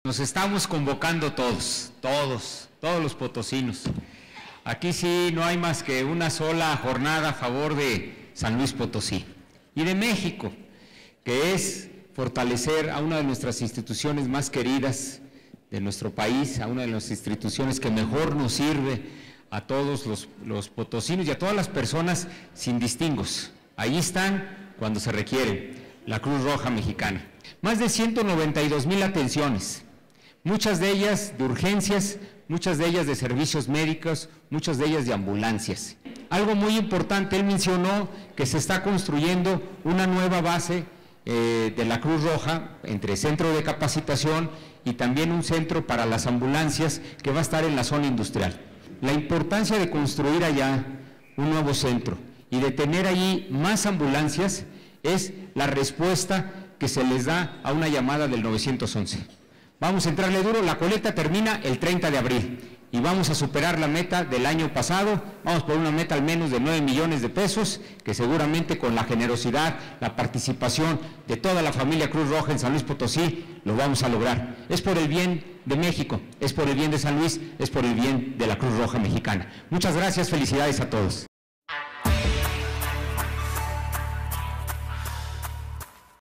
Nos estamos convocando todos los potosinos. Aquí sí no hay más que una sola jornada a favor de San Luis Potosí y de México, que es fortalecer a una de nuestras instituciones más queridas de nuestro país, a una de las instituciones que mejor nos sirve a todos los potosinos y a todas las personas sin distingos. Ahí están cuando se requieren, la Cruz Roja Mexicana. Más de 192,000 atenciones, muchas de ellas de urgencias, muchas de ellas de servicios médicos, muchas de ellas de ambulancias. Algo muy importante, él mencionó que se está construyendo una nueva base de la Cruz Roja, entre centro de capacitación y también un centro para las ambulancias que va a estar en la zona industrial. La importancia de construir allá un nuevo centro y de tener allí más ambulancias es la respuesta que se les da a una llamada del 911. Vamos a entrarle duro, la colecta termina el 30 de abril y vamos a superar la meta del año pasado, vamos por una meta al menos de 9 millones de pesos, que seguramente con la generosidad, la participación de toda la familia Cruz Roja en San Luis Potosí, lo vamos a lograr. Es por el bien de México, es por el bien de San Luis, es por el bien de la Cruz Roja Mexicana. Muchas gracias, felicidades a todos.